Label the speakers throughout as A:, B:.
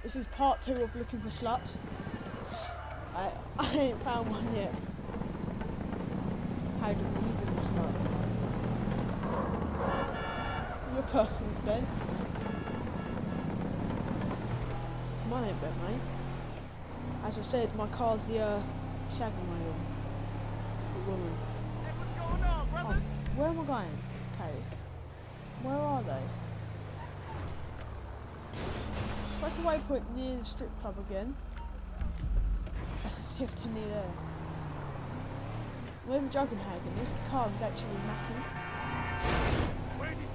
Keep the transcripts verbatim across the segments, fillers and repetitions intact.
A: This is part two of looking for sluts. I I ain't found one yet. How do you live in a slut? Your person's bed. Mine ain't bed, mate. As I said, my car's the uh, shagging wheel. The woman.
B: Hey, what's going on, brother?
A: Oh, where am I going? Okay. Where are they? What's the waypoint near the strip club again? See if they're near there. We're in Juggenhagen. This car is actually massive.
B: Where did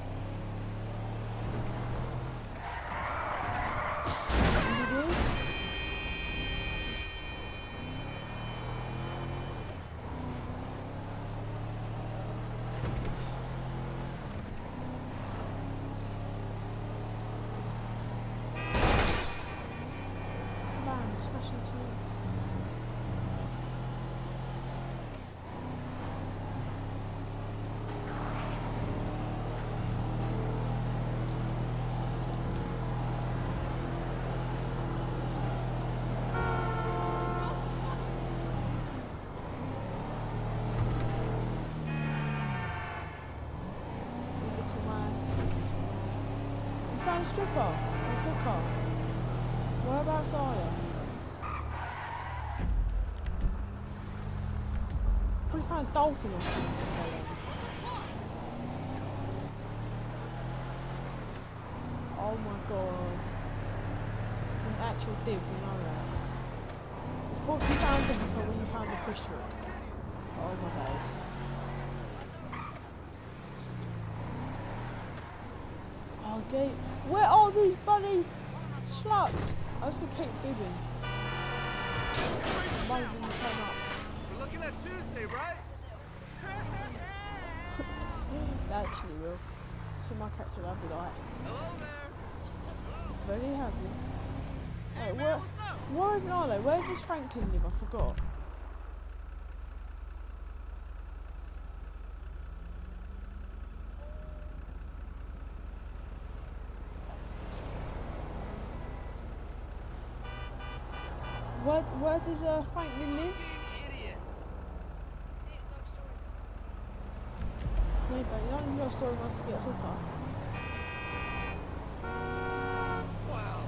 A: stripper, a hooker. Whereabouts are you? We found a dolphin or something. Oh my god. It's an actual div, you know that. I thought you found them before when you found the fish hook. Oh my days. Oh, gee. Where are these bloody sluts? I have to keep bibbing. One of them will turn up.
B: we're looking at Tuesday, right?
A: They actually will. So my character will be like,
B: Hello there.
A: very happy.
B: Hey,
A: Wait,
B: man,
A: where,
B: what's up?
A: where even are they? Where does Franklin live? I forgot. Where, where does uh, Franklin live?
B: Idiot.
A: No, you don't. You don't need a story mode to get a hooker.
B: Wow.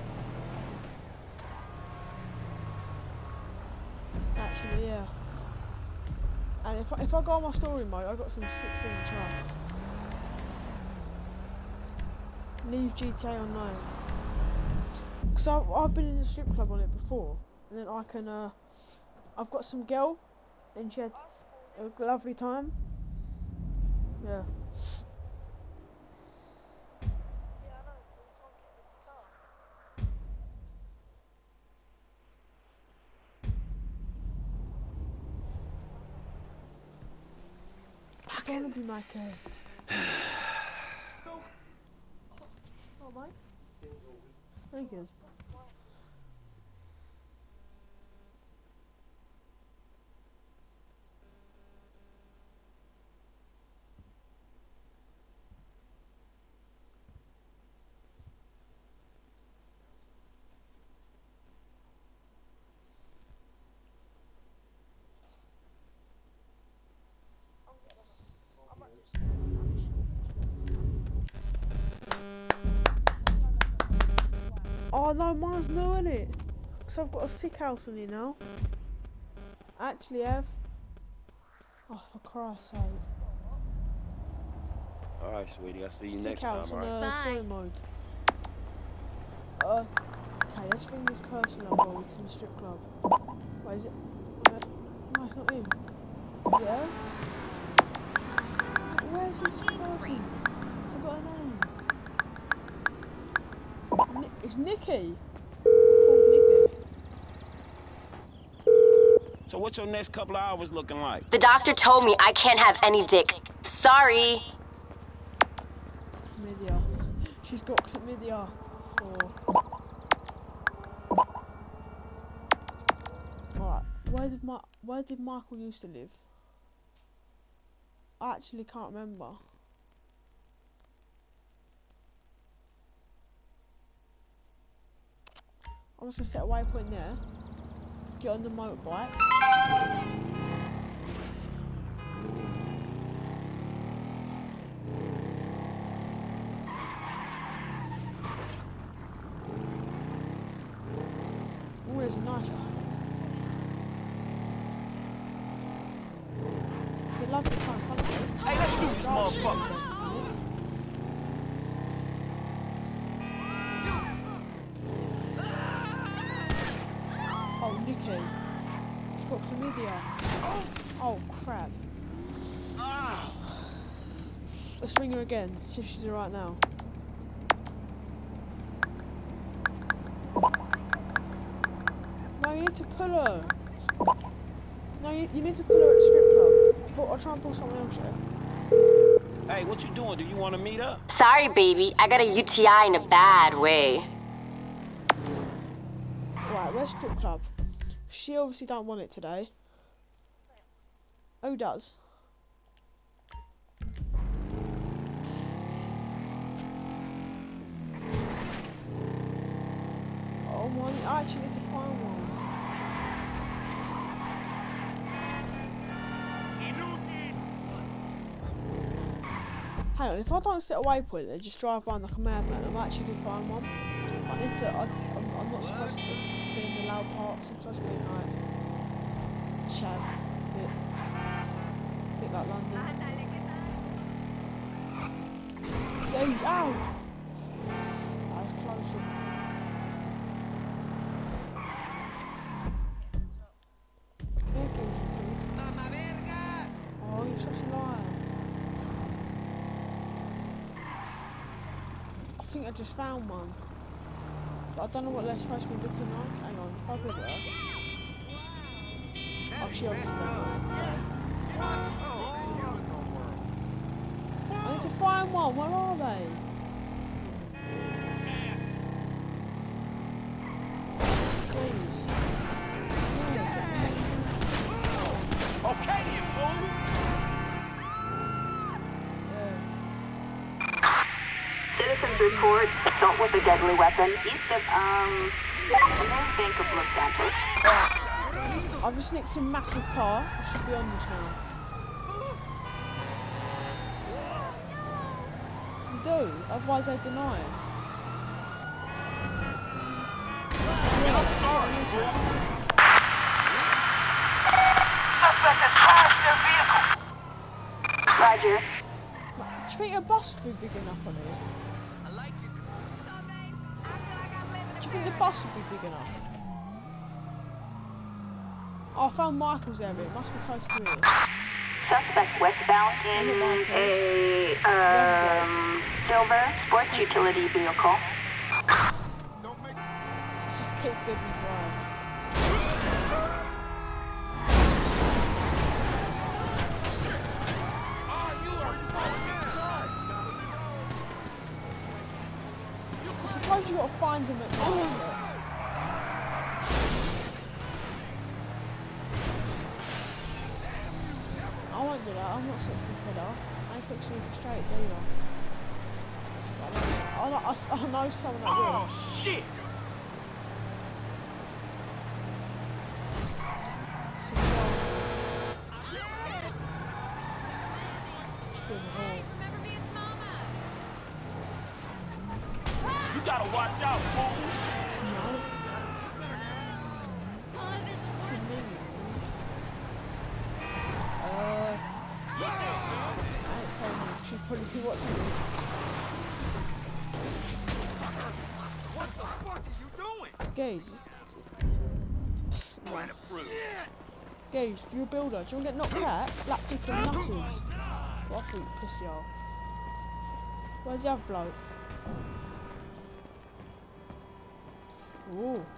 A: Actually, yeah. And if I, if I go on my story mode, I got some sixteen trust. Leave G T A Online. Because I've, I've been in the strip club on it before. And then I can, uh, I've got some girl. And she had a lovely time. Yeah. I don't want to be my kid. Oh, mate. Very good. Oh no, mine's new, innit? Because I've got a sick house on here now. I actually have. Oh, for Christ's sake.
C: Alright, sweetie, I'll see you
A: Sick
C: next
A: house
C: time,
A: on
C: alright?
A: uh, story mode. Uh, okay, let's bring this person up while we're in the strip club. Wait, is it? Uh, no, it's not him. Yeah? Where's this person? I forgot her name. Ni it's Nikki. Called Nikki.
C: So what's your next couple of hours looking like?
D: The doctor told me I can't have any dick. Sorry.
A: Chlamydia. She's got chlamydia. Or... Alright, where did my where did Michael used to live? I actually can't remember. I'm just gonna set a waypoint there. Get on the motorbike. Oh, there's a nice car. It's a lovely car, can't it?
C: Hey, let's do this, motherfuckers.
A: Oh, Nikki. She's got chlamydia. Oh, crap. Let's ring her again, see if she's alright now. No, you need to pull her. No, you, you need to pull her at the strip club. But I'll try and pull someone else here.
C: Hey, what you doing? Do you want to meet up?
D: Sorry, baby. I got a U T I in a bad way.
A: Right, where's strip club? She obviously don't want it today. Who does? Oh my, I actually need to find one. Hang on, if I don't set a waypoint and just drive around like a madman, I might actually do find one. I need to, I, I'm, I'm not supposed to be in the loud parts, I'm supposed to be in like, Shab, bit, bit like London. Yo, ow! That was close. Oh, you're such a liar. I think I just found one. But I don't know what they're supposed to be looking like. Hang on, if I go there. Oh, she obviously doesn't. I need to find one. Where are they? Please.
C: Okay, you fool.
E: Citizens report assault with a deadly weapon east of, um, the main bank of Los Santos.
A: I've just nicked a massive car. I should be on this now. You do, otherwise they deny it.
C: I'm sorry, fool.
E: Suspect has crashed their vehicle. Roger.
A: Do you think a bus would be big enough on it?
B: I like it.
A: Do you think the bus would be big enough? Oh, I found Michael's area. It must be close to here.
E: Suspect westbound in a, um, silver sports utility vehicle.
A: Let's just keep good and drive. I suppose you got to find them at night. I won't do that. I'm not sitting for that. I ain't fixing it straight either. I, I, I, I know someone that will.
C: Oh, shit. You gotta watch out, fool.
A: Uh, I ain't telling you. She'll probably be watching me.
B: What the fuck are you doing?
A: Gaze.
B: Trying to prove.
A: Gaze, you're a builder. Do you want to get knocked out? Black people and nutties. Well, I thought you pussy off. Where's the other bloke? Ooh.
B: It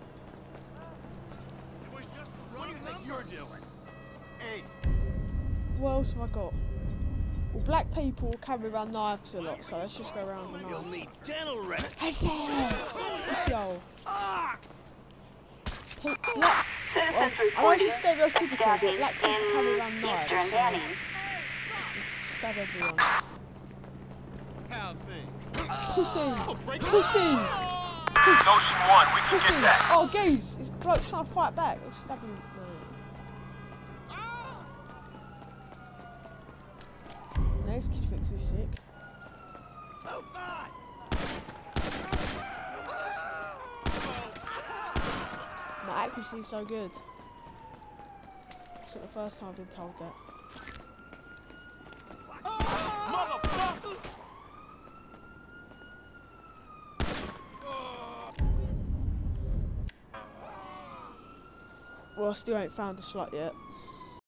B: was just a what do you think you're doing? Hey,
A: What else have I got? Well, black people carry around knives a lot, so let's just go around the
B: you'll
A: knives.
B: need dental rest.
A: Hey there! Yo.
B: Ah!
A: Hey, black,
E: Citizens
A: well, I
E: reported
A: won't be stereotypical, but
E: stabbing
A: black people carry around
E: in
A: knives.
E: Eastern
A: So
E: Danny.
A: just stab everyone.
B: How's things?
A: Pussy!
B: Oh, break it.
A: Pussy! push.
B: Ocean one, we can
A: Push
B: get
A: him.
B: that.
A: Oh, geez. This bloke's trying to fight back. I'm stabbing him. No. No, this kid thinks he's sick. My accuracy is so good. It's not the first time I've been told that.
C: Motherfucker!
A: Well, I still ain't found a slot yet.